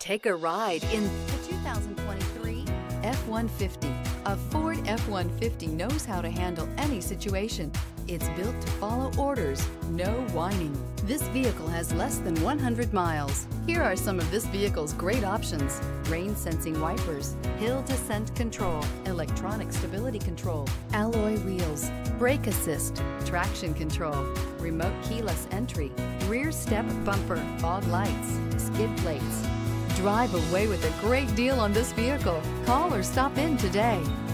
Take a ride in the 2023 F-150. A Ford F-150 knows how to handle any situation. It's built to follow orders, no whining. This vehicle has less than 100 miles. Here are some of this vehicle's great options: rain sensing wipers, hill descent control, electronic stability control, alloy wheels, brake assist, traction control, remote keyless entry, rear step bumper, fog lights, skid plates. Drive away with a great deal on this vehicle. Call or stop in today.